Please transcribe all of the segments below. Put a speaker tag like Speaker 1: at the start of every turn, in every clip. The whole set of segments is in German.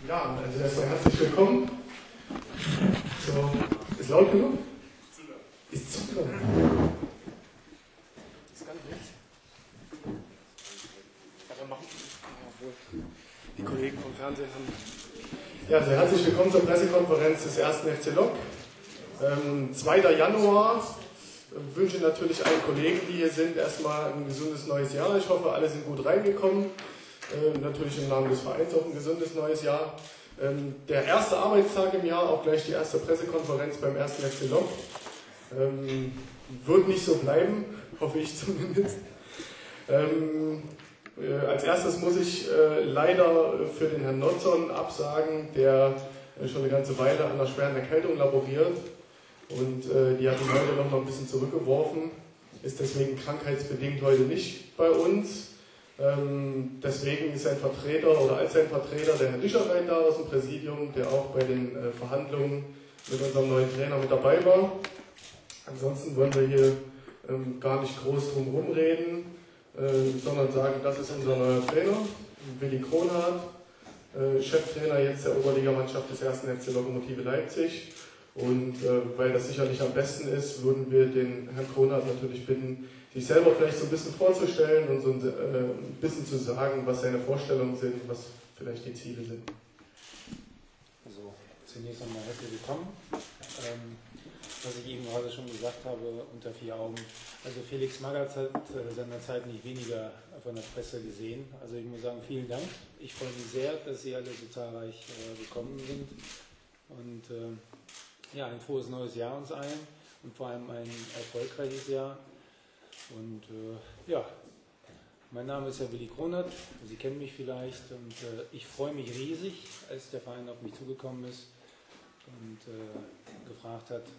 Speaker 1: Ja, also erstmal herzlich willkommen. So, ist laut genug? Ist zu laut. Ist gar nicht. Aber machen die Kollegen vom Fernsehen haben. Ja, also herzlich willkommen zur Pressekonferenz des 1. FC Lok. 2. Januar. Ich wünsche natürlich allen Kollegen, die hier sind, erstmal ein gesundes neues Jahr. Ich hoffe, alle sind gut reingekommen. Natürlich im Namen des Vereins auch ein gesundes neues Jahr. Der erste Arbeitstag im Jahr, auch gleich die erste Pressekonferenz beim 1. FC Lok. Wird nicht so bleiben, hoffe ich zumindest. Als erstes muss ich leider für den Herrn Notzon absagen, der schon eine ganze Weile an einer schweren Erkältung laboriert. Und die hat ihn heute noch mal ein bisschen zurückgeworfen, ist deswegen krankheitsbedingt heute nicht bei uns. Deswegen ist sein Vertreter oder als sein Vertreter der Herr Rischerrein da aus dem Präsidium, der auch bei den Verhandlungen mit unserem neuen Trainer mit dabei war. Ansonsten wollen wir hier gar nicht groß drum rumreden, sondern sagen, das ist unser neuer Trainer, Willi Kronhardt, Cheftrainer jetzt der Oberligamannschaft des 1. FC Lokomotive Leipzig. Und weil das sicherlich am besten ist, würden wir den Herrn Kronhardt natürlich bitten, sich selber vielleicht so ein bisschen vorzustellen und so ein bisschen zu sagen, was seine Vorstellungen sind, was vielleicht die Ziele sind.
Speaker 2: Also zunächst einmal herzlich willkommen. Was ich eben gerade schon gesagt habe, unter 4 Augen. Also Felix Magath hat seinerzeit nicht weniger von der Presse gesehen. Also ich muss sagen, vielen Dank. Ich freue mich sehr, dass Sie alle so zahlreich gekommen sind. Und ja, ein frohes neues Jahr uns allen und vor allem ein erfolgreiches Jahr. Und ja, mein Name ist ja Willi Kronhardt, Sie kennen mich vielleicht und ich freue mich riesig, als der Verein auf mich zugekommen ist und gefragt hat,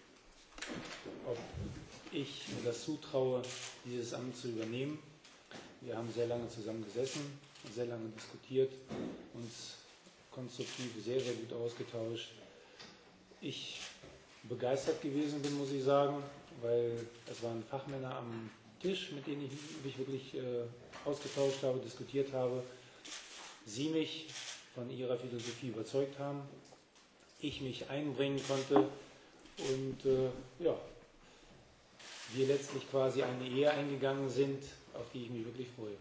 Speaker 2: ob ich mir das zutraue, dieses Amt zu übernehmen. Wir haben sehr lange zusammen gesessen, sehr lange diskutiert, uns konstruktiv sehr, sehr gut ausgetauscht. Ich begeistert gewesen bin, muss ich sagen, weil es waren Fachmänner am Tisch, mit denen ich mich wirklich ausgetauscht habe, diskutiert habe. Sie mich von ihrer Philosophie überzeugt haben, ich mich einbringen konnte und ja, wir letztlich quasi eine Ehe eingegangen sind, auf die ich mich wirklich freue.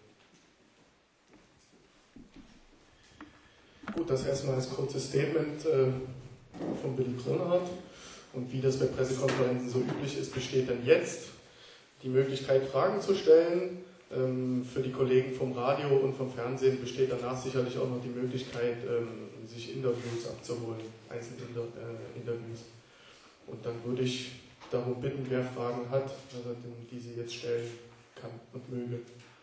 Speaker 1: Gut, das erstmal als kurzes Statement von Willi Kronhardt. Und wie das bei Pressekonferenzen so üblich ist, besteht dann jetzt die Möglichkeit, Fragen zu stellen. Für die Kollegen vom Radio und vom Fernsehen besteht danach sicherlich auch noch die Möglichkeit, sich Interviews abzuholen, Einzelinterviews. Und dann würde ich darum bitten, wer Fragen hat, die sie jetzt stellen kann und möge.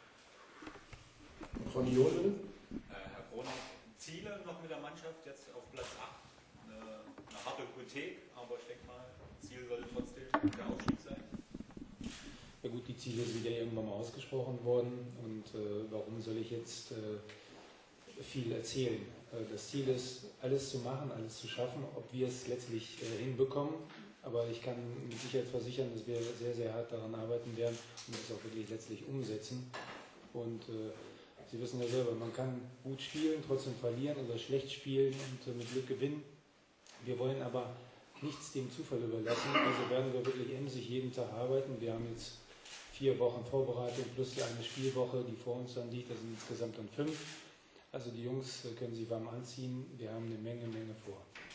Speaker 1: Frau Dion,
Speaker 3: Herr Kronhardt, Ziele noch mit der Mannschaft jetzt auf Platz 8? Eine harte Hypothek, aber ich denke mal, Ziel sollte trotzdem der Aufstieg sein.
Speaker 2: Ja gut, die Ziele sind ja irgendwann mal ausgesprochen worden und warum soll ich jetzt viel erzählen? Das Ziel ist, alles zu machen, alles zu schaffen, ob wir es letztlich hinbekommen, aber ich kann mit Sicherheit versichern, dass wir sehr, sehr hart daran arbeiten werden und es auch wirklich letztlich umsetzen. Und Sie wissen ja selber, man kann gut spielen, trotzdem verlieren oder schlecht spielen und mit Glück gewinnen. Wir wollen aber nichts dem Zufall überlassen, also werden wir wirklich emsig jeden Tag arbeiten. Wir haben jetzt 4 Wochen Vorbereitung plus die eine Spielwoche, die vor uns dann liegt, das sind insgesamt dann 5. Also die Jungs können sich warm anziehen, wir haben eine Menge vor.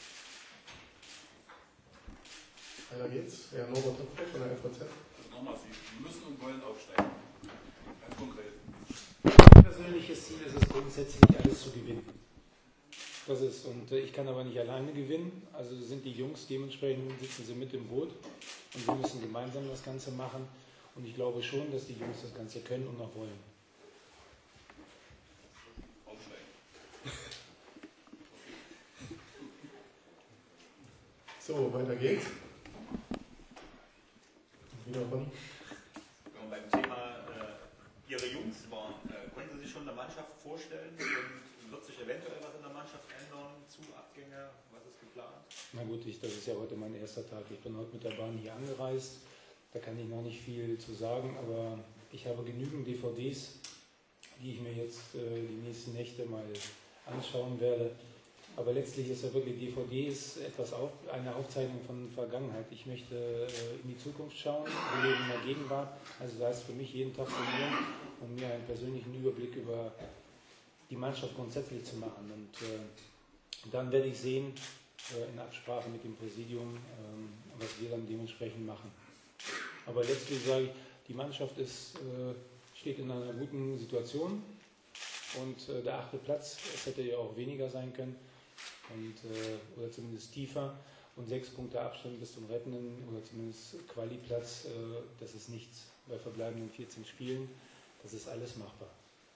Speaker 1: weiter geht's. Herr Norbert Hopfrecht von der FAZ.
Speaker 4: Also nochmal, Sie müssen und wollen aufsteigen. Ganz konkret.
Speaker 2: Mein persönliches Ziel ist es grundsätzlich, alles zu gewinnen. Das ist, und ich kann aber nicht alleine gewinnen, also sind die Jungs, dementsprechend sitzen sie mit im Boot und wir müssen gemeinsam das Ganze machen und ich glaube schon, dass die Jungs das Ganze können und auch wollen.
Speaker 4: Aufsteigen.
Speaker 1: So, weiter geht's. Wieder Ronny.
Speaker 3: Wenn wir beim Thema Ihre Jungs waren, können Sie sich schon eine Mannschaft vorstellen und wird sich eventuell was in der Mannschaft ändern? Abgänge, was ist geplant?
Speaker 2: Na gut, das ist ja heute mein erster Tag. Ich bin heute mit der Bahn hier angereist. Da kann ich noch nicht viel zu sagen, aber ich habe genügend DVDs, die ich mir jetzt die nächsten Nächte mal anschauen werde. Aber letztlich ist ja wirklich DVD ist eine Aufzeichnung von Vergangenheit. Ich möchte in die Zukunft schauen, wir leben in der Gegenwart. Also da ist für mich jeden Tag trainieren, um mir einen persönlichen Überblick über die Mannschaft grundsätzlich zu machen. Und dann werde ich sehen, in Absprache mit dem Präsidium, was wir dann dementsprechend machen. Aber letztlich sage ich, die Mannschaft steht in einer guten Situation und der 8. Platz, es hätte ja auch weniger sein können oder zumindest tiefer und 6 Punkte Abstand bis zum rettenden oder zumindest Quali-Platz, das ist nichts bei verbleibenden 14 Spielen, das ist alles machbar.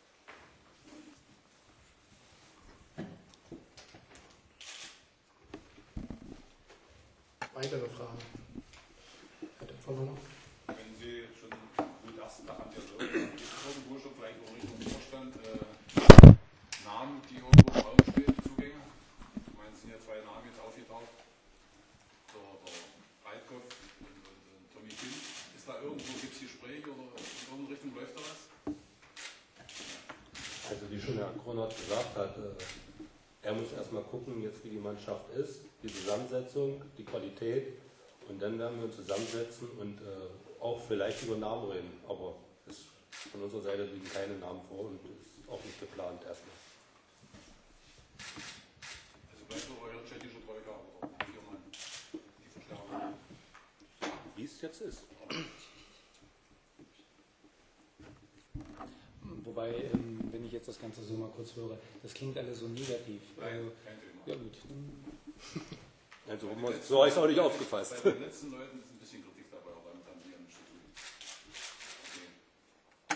Speaker 1: Weitere Fragen? Herr Dempfer,
Speaker 4: Wenn Sie schon gut erst nach haben, gibt es irgendwo schon vielleicht auch Richtung Vorstand Namen, die irgendwo im Raum stehen, Zugänge? Ich meine, es sind ja 2 Namen jetzt aufgetaucht. Der Breitkopf und Tommy Kim. Ist da irgendwo, gibt es Gespräche oder in irgendeine Richtung läuft da was?
Speaker 5: Also wie schon Herr Kronert gesagt hat, er muss erstmal gucken, jetzt wie die Mannschaft ist, die Zusammensetzung, die Qualität und dann werden wir uns zusammensetzen und auch vielleicht über Namen reden, aber von unserer Seite liegen keine Namen vor und ist auch nicht geplant erstmal.
Speaker 4: Also bleibt doch euer tschechischer Troika oder 4 Mann, die Verstärkung.
Speaker 5: Wie es jetzt ist.
Speaker 2: Wobei, wenn ich jetzt das Ganze so mal kurz höre, das klingt alles so negativ.
Speaker 4: Nein, kein Thema.
Speaker 2: Ja gut.
Speaker 5: Also so habe ich es auch nicht aufgefasst.
Speaker 4: Bei den letzten Leuten ist ein bisschen Kritik dabei, aber damit haben die ja nichts zu tun. Okay.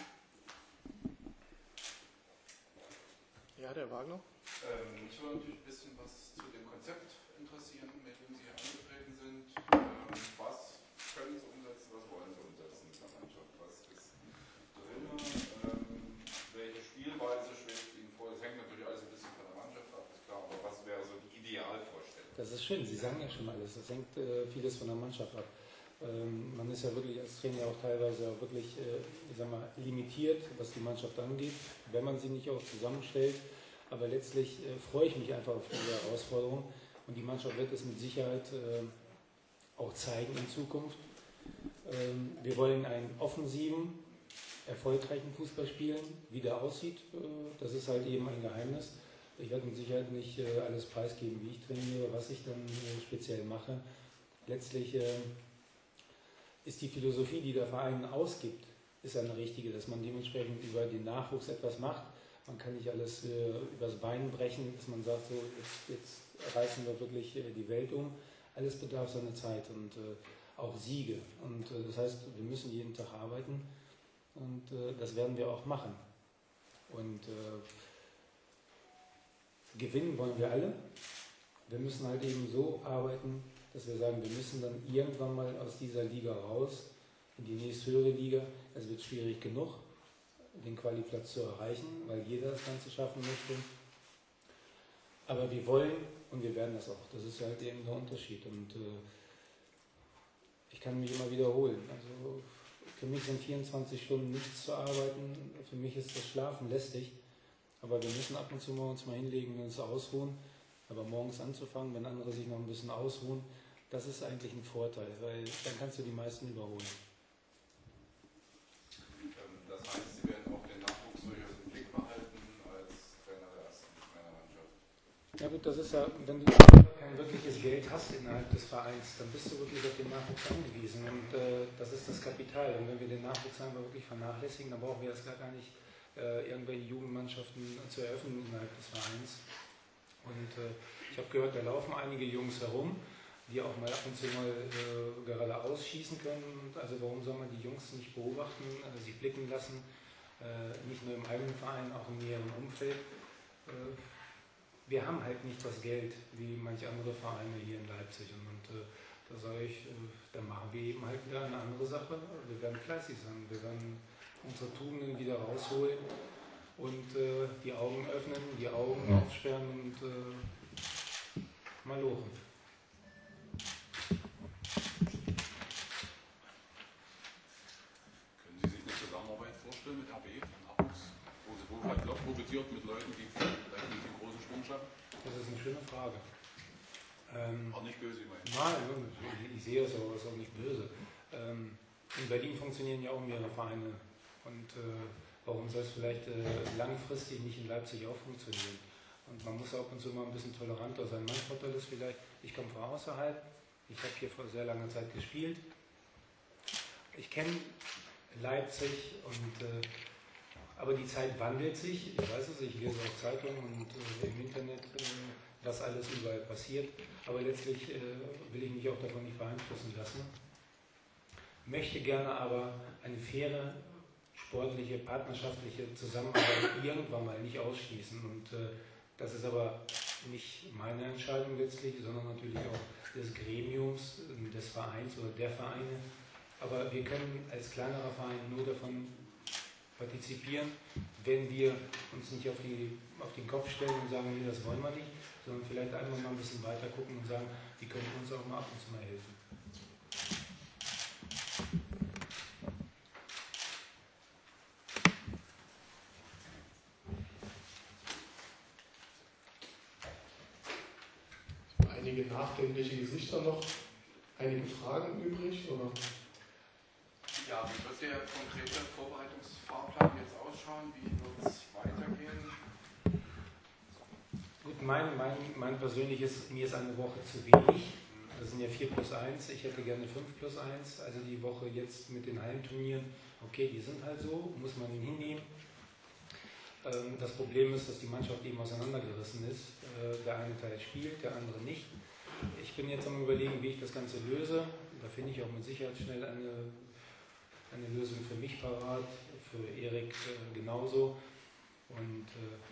Speaker 1: Ja, der Wagner.
Speaker 6: Mich würde natürlich ein bisschen was zu dem Konzept interessieren, mit dem Sie hier angetreten sind. Was können Sie umsetzen, was wollen Sie umsetzen mit der Mannschaft? Was ist drin? Welche Spielweise schwebt Ihnen vor? Das hängt natürlich alles ein bisschen von der Mannschaft ab, ist klar, aber was wäre so die Idealvorstellung?
Speaker 2: Das ist schön, Sie sagen ja schon alles. Das hängt vieles von der Mannschaft ab. Man ist ja wirklich als Trainer auch teilweise auch wirklich ich sag mal, limitiert, was die Mannschaft angeht, wenn man sie nicht auch zusammenstellt. Aber letztlich freue ich mich einfach auf diese Herausforderung und die Mannschaft wird es mit Sicherheit auch zeigen in Zukunft. Wir wollen einen offensiven, erfolgreichen Fußball spielen. Wie der aussieht, das ist halt eben ein Geheimnis. Ich werde mit Sicherheit nicht alles preisgeben, wie ich trainiere, was ich dann speziell mache. Letztlich ist die Philosophie, die der Verein ausgibt, ist eine richtige, dass man dementsprechend über den Nachwuchs etwas macht. Man kann nicht alles übers Bein brechen, dass man sagt, so jetzt reißen wir wirklich die Welt um. Alles bedarf seiner Zeit und auch Siege. Und das heißt, wir müssen jeden Tag arbeiten und das werden wir auch machen. Und gewinnen wollen wir alle. Wir müssen halt eben so arbeiten, dass wir sagen, wir müssen dann irgendwann mal aus dieser Liga raus, in die nächsthöhere Liga. Es wird schwierig genug, den Quali-Platz zu erreichen, weil jeder das Ganze schaffen möchte. Aber wir wollen und wir werden das auch. Das ist halt eben der Unterschied. Und ich kann mich immer wiederholen. Also für mich sind 24 Stunden nichts zu arbeiten. Für mich ist das Schlafen lästig. Aber wir müssen ab und zu mal uns mal hinlegen und uns ausruhen. Aber morgens anzufangen, wenn andere sich noch ein bisschen ausruhen, das ist eigentlich ein Vorteil, weil dann kannst du die meisten überholen.
Speaker 6: Das heißt, Sie werden auch den Nachwuchs durchaus im Blick behalten als Trainer der ersten Männermannschaft.
Speaker 2: Ja gut, das ist ja, wenn du kein wirkliches Geld hast innerhalb des Vereins, dann bist du wirklich auf den Nachwuchs angewiesen und das ist das Kapital. Und wenn wir den Nachwuchs einfach wirklich vernachlässigen, dann brauchen wir das gar nicht irgendwelche Jugendmannschaften zu eröffnen innerhalb des Vereins. Und ich habe gehört, da laufen einige Jungs herum, die auch mal ab und zu mal geradeaus schießen können. Also warum soll man die Jungs nicht beobachten, sich blicken lassen, nicht nur im eigenen Verein, auch im näheren Umfeld. Wir haben halt nicht das Geld wie manche andere Vereine hier in Leipzig. Und da sage ich, dann machen wir eben halt wieder eine andere Sache. Wir werden fleißig sein, wir werden unsere Tugenden wieder rausholen und die Augen öffnen, die Augen aufsperren und mal lochen.
Speaker 4: Können Sie sich eine Zusammenarbeit vorstellen mit RB, Nachwuchs, wo man profitiert mit Leuten, die vielleicht nicht den großen Sprung schaffen?
Speaker 2: Das ist eine schöne Frage.
Speaker 4: Auch nicht böse, ich meine.
Speaker 2: Nein, ich sehe es aber, ist auch nicht böse. In Berlin funktionieren ja auch mehrere Vereine. Und warum soll es vielleicht langfristig nicht in Leipzig auch funktionieren? Und man muss ab und zu mal ein bisschen toleranter sein. Mein Vorteil ist vielleicht, ich komme von außerhalb. Ich habe hier vor sehr langer Zeit gespielt. Ich kenne Leipzig und aber die Zeit wandelt sich. Ich weiß es, ich lese auch Zeitungen und im Internet, was alles überall passiert. Aber letztlich will ich mich auch davon nicht beeinflussen lassen. Möchte gerne aber eine faire, sportliche, partnerschaftliche Zusammenarbeit irgendwann mal nicht ausschließen. Und das ist aber nicht meine Entscheidung letztlich, sondern natürlich auch des Gremiums, des Vereins oder der Vereine. Aber wir können als kleinerer Verein nur davon partizipieren, wenn wir uns nicht auf den Kopf stellen und sagen, nee, das wollen wir nicht, sondern vielleicht einfach mal ein bisschen weiter gucken und sagen, wie können wir uns auch mal ab und zu mal helfen.
Speaker 1: Einige nachdenkliche Gesichter noch. Einige Fragen übrig? Oder?
Speaker 6: Ja, wie wird der konkrete Vorbereitungsfahrplan jetzt ausschauen? Wie wird es weitergehen?
Speaker 2: Gut, mein persönliches, mir ist eine Woche zu wenig. Das sind ja 4+1. Ich hätte gerne 5+1. Also die Woche jetzt mit den Heimturnieren, okay, die sind halt so, muss man hinnehmen. Das Problem ist, dass die Mannschaft eben auseinandergerissen ist. Der eine Teil spielt, der andere nicht. Ich bin jetzt am Überlegen, wie ich das Ganze löse. Da finde ich auch mit Sicherheit schnell eine Lösung für mich parat, für Erik genauso. Und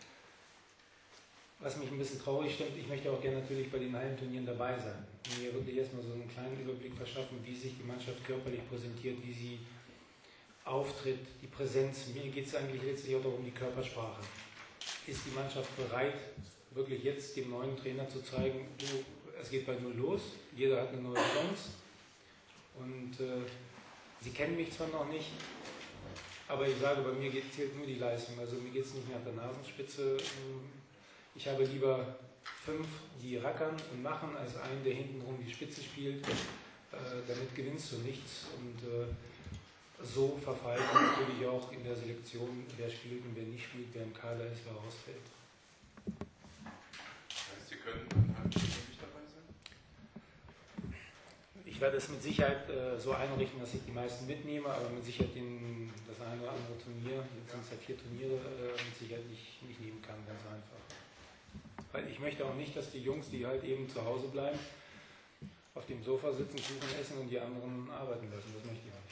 Speaker 2: was mich ein bisschen traurig stimmt, ich möchte auch gerne natürlich bei den Heimturnieren dabei sein. Mir wirklich erstmal so einen kleinen Überblick verschaffen, wie sich die Mannschaft körperlich präsentiert, wie sie auftritt, die Präsenz. Mir geht es eigentlich letztlich auch um die Körpersprache. Ist die Mannschaft bereit, wirklich jetzt dem neuen Trainer zu zeigen, es geht bei null los, jeder hat eine neue Chance. Und sie kennen mich zwar noch nicht, aber ich sage, bei mir zählt nur die Leistung. Also mir geht es nicht mehr an der Nasenspitze. Ich habe lieber 5, die rackern und machen, als einen, der hintenrum die Spitze spielt. Damit gewinnst du nichts. Und so verfallen natürlich auch in der Selektion, wer spielt und wer nicht spielt, wer im Kader ist, wer rausfällt.
Speaker 6: Das heißt, Sie können dann halt nicht dabei sein?
Speaker 2: Ich werde es mit Sicherheit so einrichten, dass ich die meisten mitnehme, aber mit Sicherheit das eine oder andere Turnier, jetzt sind es ja 4 Turniere, mit Sicherheit nicht nehmen kann, ganz einfach. Weil ich möchte auch nicht, dass die Jungs, die halt eben zu Hause bleiben, auf dem Sofa sitzen, Kuchen essen und die anderen arbeiten lassen. Das möchte ich nicht.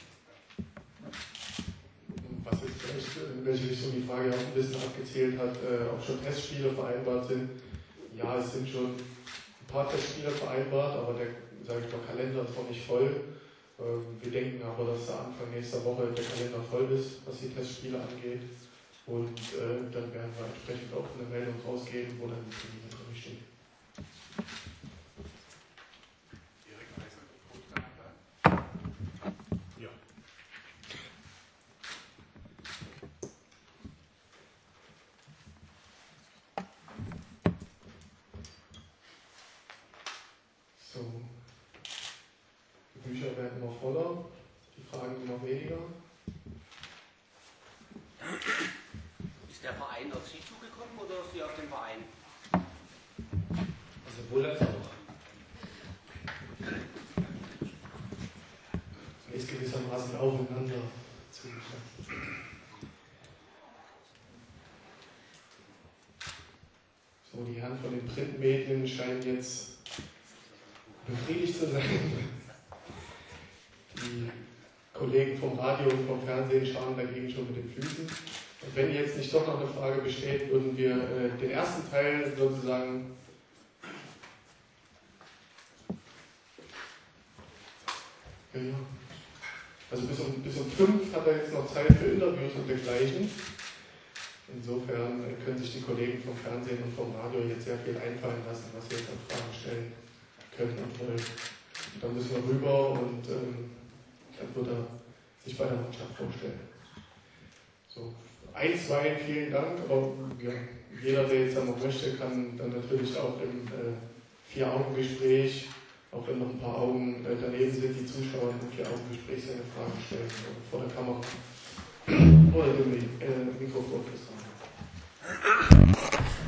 Speaker 1: Was jetzt vielleicht, in welche Richtung die Frage auch ein bisschen abgezählt hat, ob schon Testspiele vereinbart sind. Ja, es sind schon ein paar Testspiele vereinbart, aber der, sage ich mal, Kalender ist noch nicht voll. Wir denken aber, dass Anfang nächster Woche der Kalender voll ist, was die Testspiele angeht. Und dann werden wir entsprechend auch eine Meldung rausgeben, wo dann die Termine drin stehen.
Speaker 2: Ja.
Speaker 1: So. Die Bücher werden immer voller, die Fragen immer weniger.
Speaker 7: Ist der Verein auf Sie zugekommen oder Sie auf den Verein?
Speaker 2: Also wohl als auch.
Speaker 1: Ist gewissermaßen aufeinander zugeschnitten. So, die Herren von den Printmedien scheinen jetzt befriedigt zu sein. Die Kollegen vom Radio und vom Fernsehen schauen dagegen schon mit den Füßen. Und wenn jetzt nicht doch noch eine Frage besteht, würden wir den ersten Teil sozusagen ja. Also bis um 5 hat er jetzt noch Zeit für Interviews und dergleichen. Insofern können sich die Kollegen vom Fernsehen und vom Radio jetzt sehr viel einfallen lassen, was sie jetzt an Fragen stellen können und wollen. Dann müssen wir rüber und dann wird er sich bei der Mannschaft vorstellen. So, 1, 2, vielen Dank, aber ja, jeder, der jetzt dann noch möchte, kann dann natürlich auch im 4-Augen-Gespräch, auch wenn noch ein paar Augen daneben sind, die Zuschauer im 4-Augen-Gespräch seine Fragen stellen, vor der Kamera oder dem Mikrofon.